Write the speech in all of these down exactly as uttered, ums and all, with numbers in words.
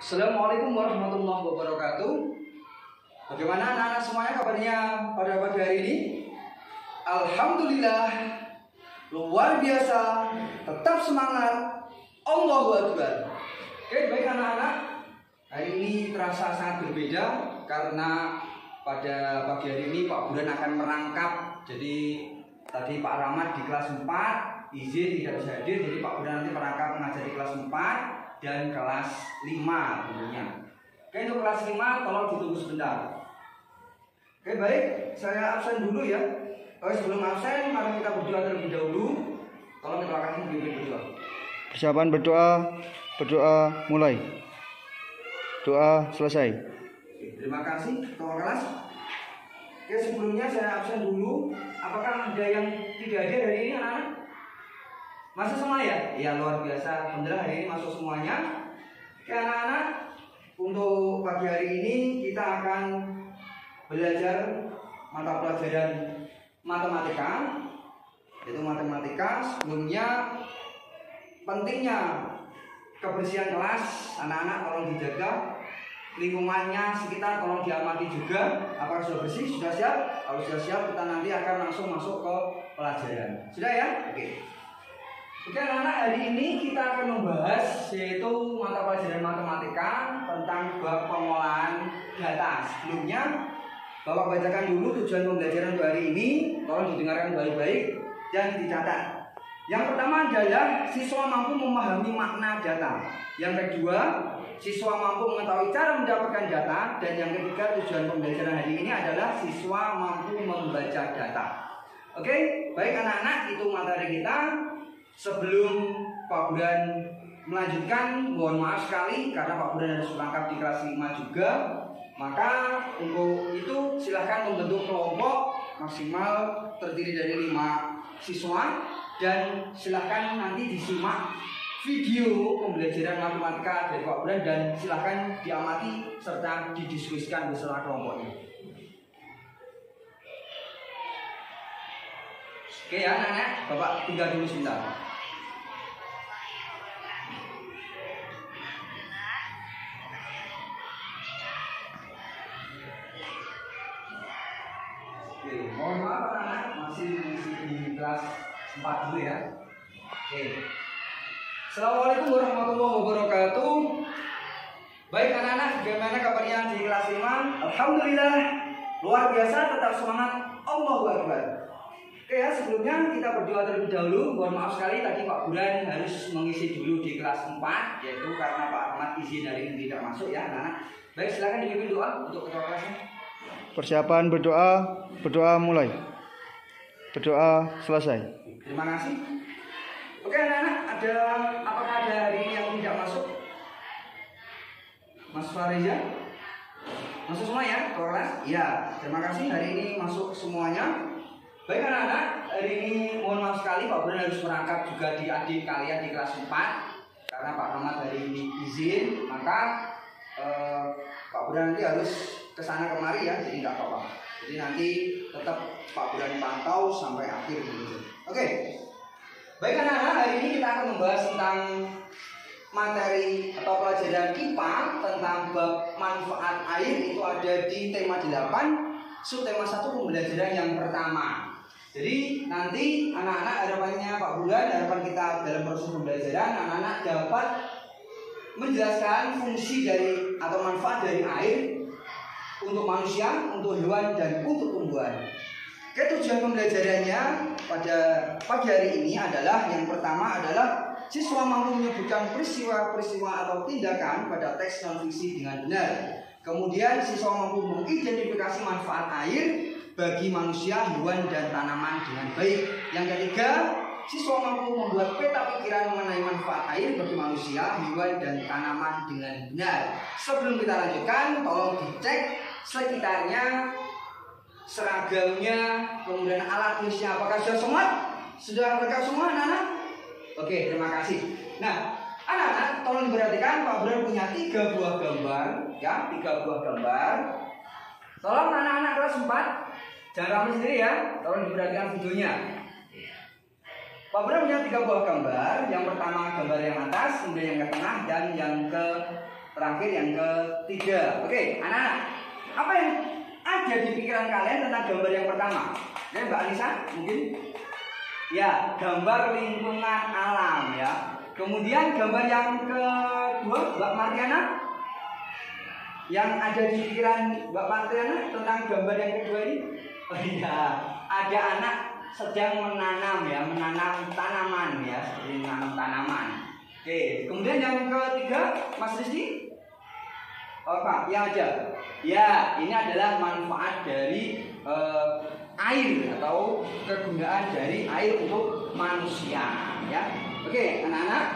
Assalamualaikum warahmatullahi wabarakatuh. Bagaimana anak-anak semuanya kabarnya pada pagi hari ini? Alhamdulillah, luar biasa, tetap semangat, Allahu Akbar. Oke, baik anak-anak, hari ini terasa sangat berbeda karena pada pagi hari ini Pak Buran akan merangkap. Jadi tadi Pak Rahmat di kelas empat izin tidak bisa hadir, jadi Pak Buran nanti merangkap mengajar di kelas empat dan kelas lima tentunya. Oke, untuk kelas lima tolong ditunggu sebentar. Oke, baik, saya absen dulu ya. Oke, sebelum absen mari kita berdoa terlebih dahulu. Tolong kita akan memimpin berdoa. Persiapan berdoa, berdoa mulai. Doa selesai. Oke, terima kasih ketua kelas. Oke, sebelumnya saya absen dulu. Apakah ada yang tidak hadir hari ini anak-anak? Masuk semua ya? Ya, luar biasa. Alhamdulillah hari ini masuk semuanya. Oke anak-anak, untuk pagi hari ini kita akan belajar mata pelajaran matematika, yaitu matematika. Sebelumnya pentingnya kebersihan kelas, anak-anak tolong dijaga. Lingkungannya sekitar tolong diamati juga. Apakah sudah bersih? Sudah siap? Kalau sudah siap kita nanti akan langsung masuk ke pelajaran. Sudah ya? Oke. Oke anak-anak, hari ini kita akan membahas yaitu mata pelajaran matematika tentang bab pengolahan data. Sebelumnya Bapak bacakan dulu tujuan pembelajaran untuk hari ini. Tolong didengarkan baik-baik dan dicatat. Yang pertama adalah siswa mampu memahami makna data. Yang kedua, siswa mampu mengetahui cara mendapatkan data. Dan yang ketiga, tujuan pembelajaran hari ini adalah siswa mampu membaca data. Oke, baik anak-anak, itu materi kita. Sebelum Pak Buran melanjutkan, mohon maaf sekali karena Pak Buran harus berangkat di kelas lima juga. Maka untuk itu silahkan membentuk kelompok maksimal terdiri dari lima siswa. Dan silahkan nanti disimak video pembelajaran matematika dari Pak Buran dan silahkan diamati serta didiskusikan bersama kelompoknya. Oke ya anak-anak, Bapak tinggal dulu sebentar. Oke, mohon maaf anak-anak, masih di kelas empat dulu ya. Oke. Assalamualaikum warahmatullahi wabarakatuh. Baik anak-anak, bagaimana kabarnya di kelas lima? Alhamdulillah, luar biasa, tetap semangat, Allahu Akbar. Oke ya, sebelumnya kita berdoa terlebih dahulu. Mohon maaf sekali tadi Pak Buran harus mengisi dulu di kelas empat, yaitu karena Pak Ahmad izin hari ini tidak masuk ya anak-anak. Baik, silakan dipimpin doa untuk ketua kelasnya. Persiapan berdoa, berdoa mulai. Berdoa selesai. Terima kasih. Oke anak-anak, ada apakah ada hari ini yang tidak masuk? Mas Fariza? Masuk semua ya ke kelas? Ya, terima kasih hari ini masuk semuanya. Baik anak-anak, hari ini mohon maaf sekali Pak Buran harus merangkap juga di adik kalian di kelas empat karena Pak Rahmat hari ini izin, maka eh, Pak Buran nanti harus kesana kemari ya, jadi nggak apa-apa. Jadi nanti tetap Pak Buran pantau sampai akhir gitu. Oke, baik anak-anak, hari ini kita akan membahas tentang materi atau pelajaran I P A tentang bab manfaat air. Itu ada di tema delapan, subtema satu pembelajaran yang pertama. Jadi nanti anak-anak harapannya Pak Bulan, harapan kita dalam proses pembelajaran anak-anak dapat menjelaskan fungsi dari atau manfaat dari air untuk manusia, untuk hewan dan untuk tumbuhan. Tujuan pembelajarannya pada pagi hari ini adalah yang pertama adalah siswa mampu menyebutkan peristiwa-peristiwa atau tindakan pada teks non-fiksi dengan benar. Kemudian siswa mampu mengidentifikasi manfaat air bagi manusia, hewan, dan tanaman dengan baik. Yang ketiga, siswa mampu membuat peta pikiran mengenai manfaat air bagi manusia, hewan, dan tanaman dengan benar. Sebelum kita lanjutkan, tolong dicek sekitarnya, seragamnya, kemudian alat tulisnya. Apakah sudah semua? Sudah lengkap semua anak-anak? Oke, terima kasih. Nah, anak-anak tolong diperhatikan, Pak Buran punya tiga buah gambar, ya, tiga buah gambar. Tolong anak-anak kelas empat, jangan kamu sendiri ya, tolong diperhatikan videonya. Pak Buran punya tiga buah gambar. Yang pertama gambar yang atas, kemudian yang ke tengah, dan yang ke terakhir yang ketiga. Oke, anak-anak, apa yang ada di pikiran kalian tentang gambar yang pertama? Ya, Mbak Anissa, mungkin? Ya, gambar lingkungan alam ya. Kemudian gambar yang kedua, Mbak Martiana? Yang ada di pikiran Mbak Martiana tentang gambar yang kedua ini? Oh iya, ada anak sedang menanam ya, menanam tanaman ya, seperti menanam tanaman. Oke, kemudian yang ketiga, Mas Rizky? Oh Pak, yang ada. Ya, ini adalah manfaat dari uh, air atau kegunaan dari air untuk manusia ya. Oke, anak-anak.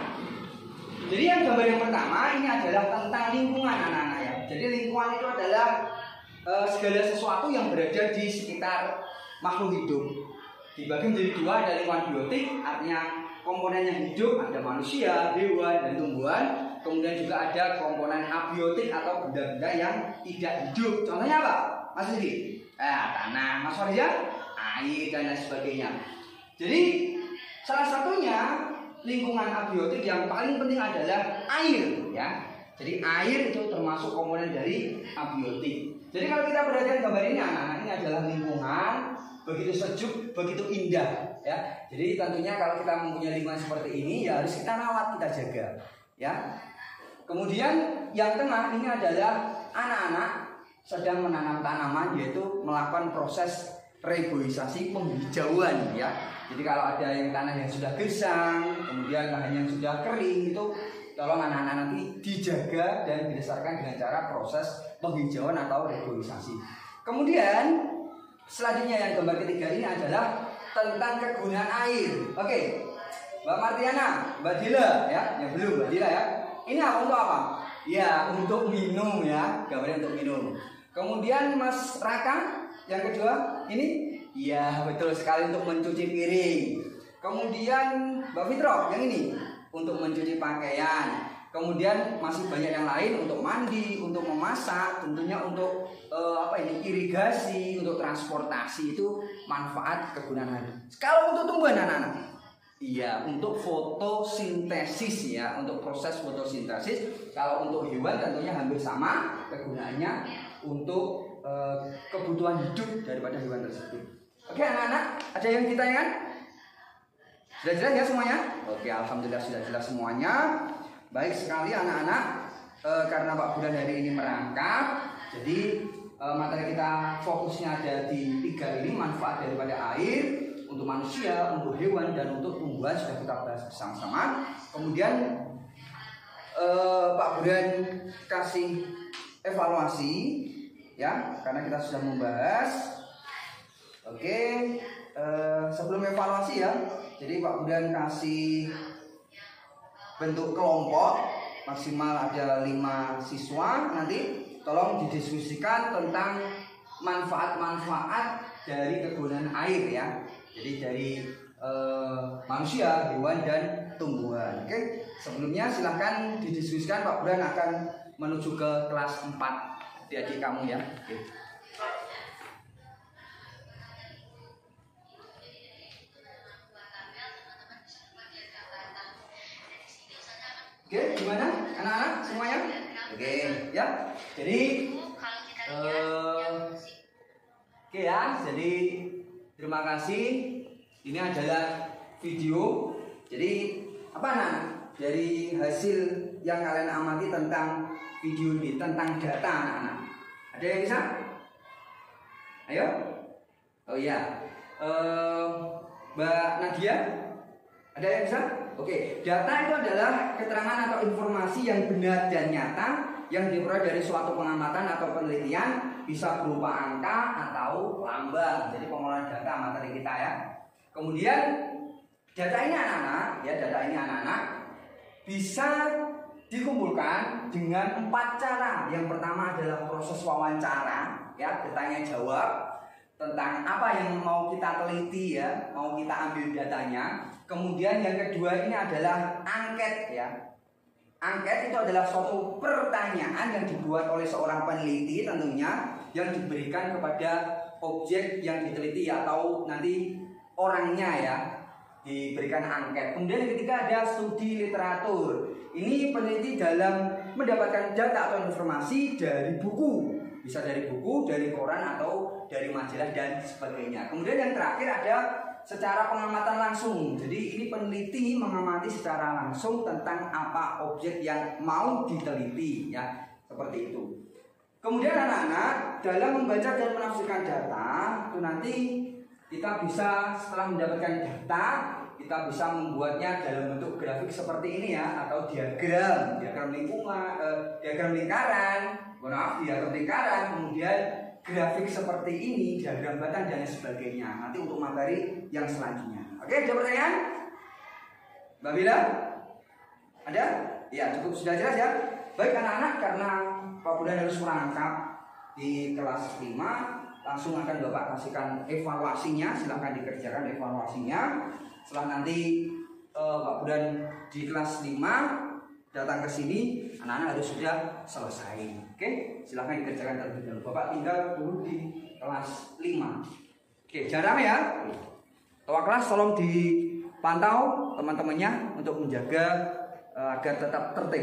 Jadi yang gambar yang pertama ini adalah tentang lingkungan anak-anak ya. Jadi lingkungan itu adalah uh, segala sesuatu yang berada di sekitar makhluk hidup. Dibagi menjadi dua, ada lingkungan biotik, artinya komponennya hidup, ada manusia, hewan, dan tumbuhan. Kemudian juga ada komponen abiotik atau benda-benda yang tidak hidup. Contohnya apa, Mas Rizky? Eh, tanah, Mas Farizya, air, dan lain sebagainya. Jadi salah satunya lingkungan abiotik yang paling penting adalah air, ya. Jadi air itu termasuk komponen dari abiotik. Jadi kalau kita perhatikan gambar ini, anak-anak, ini adalah lingkungan begitu sejuk, begitu indah, ya. Jadi tentunya kalau kita mempunyai lingkungan seperti ini, ya harus kita rawat, kita jaga, ya. Kemudian yang tengah ini adalah anak-anak sedang menanam tanaman, yaitu melakukan proses reboisasi penghijauan, ya. Jadi kalau ada yang tanah yang sudah gersang, kemudian lahan yang sudah kering, itu tolong anak-anak nanti dijaga dan didasarkan dengan cara proses penghijauan atau reboisasi. Kemudian selanjutnya yang gambar ketiga ini adalah tentang kegunaan air. Oke, Mbak Martiana, Mbak Dila, ya, yang belum Mbak Dila ya. Ini apa untuk apa? Ya, untuk minum ya, gambarnya untuk minum. Kemudian Mas Raka, yang kedua ini, ya betul sekali untuk mencuci piring. Kemudian Mbak Fitro, yang ini untuk mencuci pakaian. Kemudian masih banyak yang lain untuk mandi, untuk memasak, tentunya untuk uh, apa ini irigasi, untuk transportasi, itu manfaat kegunaan air. Kalau untuk tumbuhan anak-anak, iya untuk fotosintesis ya, untuk proses fotosintesis. Kalau untuk hewan tentunya hampir sama kegunaannya untuk uh, kebutuhan hidup daripada hewan tersebut. Oke anak-anak, ada yang ditanyakan? Sudah jelas ya semuanya? Oke, alhamdulillah sudah jelas semuanya. Baik sekali anak-anak, e, karena Pak Bulan hari ini merangkap, jadi e, materi kita fokusnya ada di tiga ini, manfaat daripada air untuk manusia, untuk hewan, dan untuk tumbuhan sudah kita bahas bersama-sama. Kemudian e, Pak Bulan kasih evaluasi, ya, karena kita sudah membahas. Oke, e, sebelum evaluasi ya, jadi Pak Bulan kasih bentuk kelompok maksimal ada lima siswa, nanti tolong didiskusikan tentang manfaat-manfaat dari kegunaan air ya. Jadi dari eh, manusia, hewan, dan tumbuhan. Oke, sebelumnya silahkan didiskusikan. Pak Bulan akan menuju ke kelas empat adik-adik kamu ya. Oke. Oke, gimana anak-anak semuanya? Oke, ya. Jadi, uh, oke ya. Jadi terima kasih. Ini adalah video. Jadi apa anak-anak? Dari hasil yang kalian amati tentang video ini, tentang data anak-anak. Ada yang bisa? Ayo. Oh iya. Uh, Mbak Nadia, ada yang bisa? Oke, data itu adalah keterangan atau informasi yang benar dan nyata yang diperoleh dari suatu pengamatan atau penelitian, bisa berupa angka atau lambang. Jadi pengolahan data materi kita ya. Kemudian data ini anak-anak, ya data ini anak-anak bisa dikumpulkan dengan empat cara. Yang pertama adalah proses wawancara, ya bertanya jawab tentang apa yang mau kita teliti ya, mau kita ambil datanya. Kemudian yang kedua ini adalah angket ya. Angket itu adalah suatu pertanyaan yang dibuat oleh seorang peneliti tentunya, yang diberikan kepada objek yang diteliti atau nanti orangnya ya, diberikan angket. Kemudian yang ketiga ada studi literatur. Ini peneliti dalam mendapatkan data atau informasi dari buku, bisa dari buku, dari koran atau dari majalah dan sebagainya. Kemudian yang terakhir ada secara pengamatan langsung. Jadi ini peneliti mengamati secara langsung tentang apa objek yang mau diteliti, ya, seperti itu. Kemudian anak-anak dalam membaca dan menafsirkan data itu nanti kita bisa setelah mendapatkan data kita bisa membuatnya dalam bentuk grafik seperti ini ya, atau diagram, diagram lingkungan, eh, diagram lingkaran, maaf, diagram lingkaran, kemudian grafik seperti ini, diagram batang dan sebagainya. Nanti untuk materi yang selanjutnya. Oke, ada pertanyaan? Mbak Bila? Ada? Ya, cukup sudah jelas ya. Baik anak-anak, karena Pak Budan harus merangkap di kelas lima, langsung akan Bapak kasihkan evaluasinya. Silahkan dikerjakan evaluasinya. Setelah nanti eh, Pak Budan di kelas lima datang ke sini, anak-anak harus sudah selesai. Oke, silahkan dikerjakan terlebih dahulu. Bapak tinggal dulu di kelas lima. Oke, jangan rame ya. Ketua kelas tolong dipantau teman-temannya untuk menjaga uh, agar tetap tertib.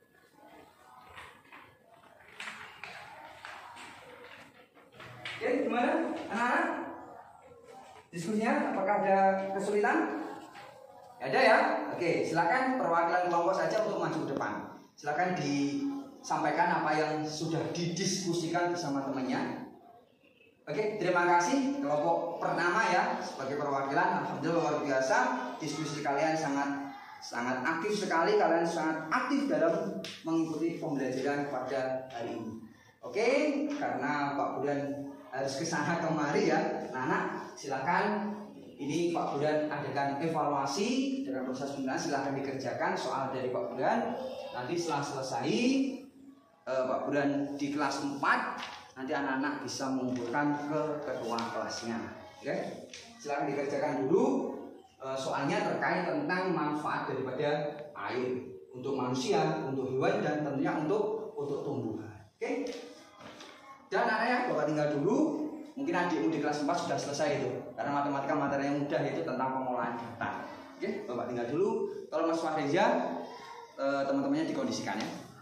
Oke, gimana anak-anak? Diskusinya apakah ada kesulitan? Ada ya? Oke, silakan perwakilan kelompok saja untuk maju ke depan. Silakan disampaikan apa yang sudah didiskusikan bersama temannya. Oke, terima kasih kelompok pertama ya sebagai perwakilan. Alhamdulillah luar biasa, diskusi kalian sangat sangat aktif sekali. Kalian sangat aktif dalam mengikuti pembelajaran pada hari ini. Oke, karena Pak Budan harus ke sana kemari ya, anak-anak silakan. Ini Pak Budan adakan evaluasi dengan proses pembelajaran, silakan dikerjakan soal dari Pak Budan. Nanti setelah selesai eh, Pak Budan di kelas empat, nanti anak-anak bisa mengumpulkan ke ketua kelasnya. Oke, silakan dikerjakan dulu eh, soalnya terkait tentang manfaat daripada air untuk manusia, untuk hewan dan tentunya untuk untuk tumbuhan. Oke. Dan anak-anak Bapak tinggal dulu. Mungkin adikmu di kelas empat sudah selesai itu, karena matematika materi yang mudah itu tentang pengolahan data. Oke, Bapak tinggal dulu. Kalau Mas Fahreja, eh, teman-temannya dikondisikan ya.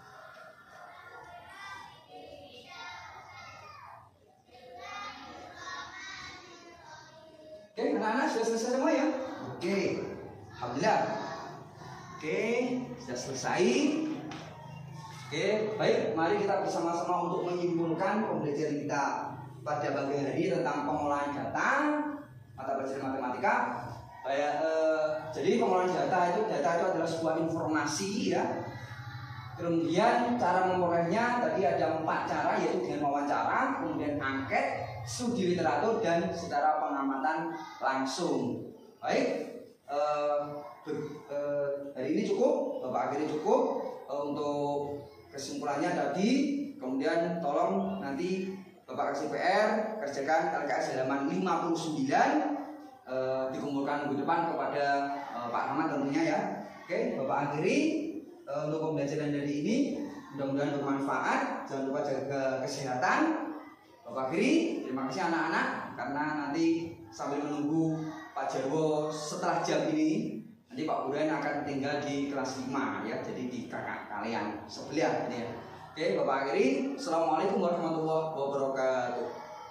Oke, anak-anak sudah selesai semua ya? Oke, alhamdulillah. Oke, sudah selesai. Oke, baik. Mari kita bersama-sama untuk menyimpulkan pembelajaran kita pada pagi hari ini tentang pengolahan data mata pelajaran matematika. Kayak, eh, jadi pengolahan data itu data itu adalah sebuah informasi ya. Kemudian cara memperolehnya tadi ada empat cara, yaitu dengan wawancara, kemudian angket, studi literatur dan secara pengamatan langsung. Baik, eh, eh, hari ini cukup, Bapak akhiri cukup eh, untuk kesimpulannya tadi. Kemudian tolong nanti Bapak kasih P R, kerjakan L K S halaman lima puluh sembilan, e, dikumpulkan minggu depan kepada e, Pak Rahmat tentunya ya. Oke, Bapak akhiri e, untuk pembelajaran dari ini. Mudah-mudahan bermanfaat. Jangan lupa jaga kesehatan. Bapak akhiri. Terima kasih anak-anak, karena nanti sambil menunggu Pak Jarwo setelah jam ini, nanti Pak Budan akan tinggal di kelas lima ya, jadi di kakak kalian sebelah ini ya. Oke, Bapak akhiri. Assalamualaikum warahmatullahi wabarakatuh.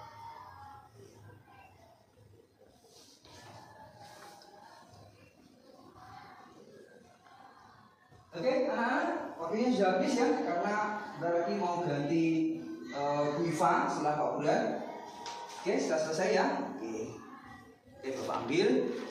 Oke, anak-anak, waktunya sudah habis ya, karena berarti mau ganti uh, Bu Iva setelah Pak Budan. Oke, sudah selesai ya. Oke, Oke Bapak ambil.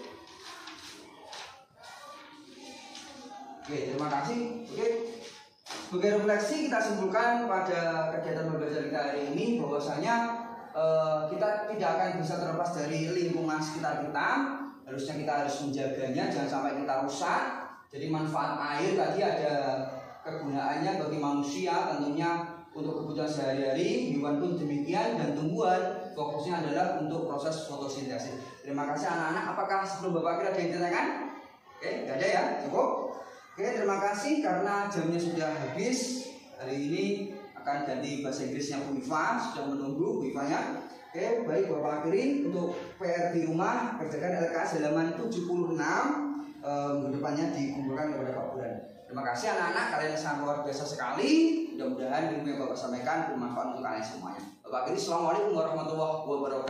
Oke, terima kasih. Oke. Sebagai refleksi kita simpulkan pada kegiatan pembelajaran kita hari ini bahwasanya eh, kita tidak akan bisa terlepas dari lingkungan sekitar kita. Harusnya kita harus menjaganya, jangan sampai kita rusak. Jadi manfaat air tadi ada kegunaannya bagi manusia, tentunya untuk kebutuhan sehari-hari, hewan pun demikian, dan tumbuhan fokusnya adalah untuk proses fotosintesis. Terima kasih anak-anak. Apakah sebelum Bapak kira ada yang ditanyakan? Oke, nggak ada ya, cukup. Oke, terima kasih karena jamnya sudah habis. Hari ini akan ganti bahasa Inggrisnya Bu Iva, sudah menunggu Bu Ivanya. Oke, baik Bapak akhiri untuk P R di rumah, kerjakan L K S halaman tujuh puluh enam. Um, depannya dikumpulkan kepada Pak Budan. Terima kasih anak-anak, kalian sangat luar biasa sekali. Mudah-mudahan ilmu yang Bapak sampaikan bermanfaat untuk kalian semuanya. Bapak kiri, assalamualaikum warahmatullahi wabarakatuh.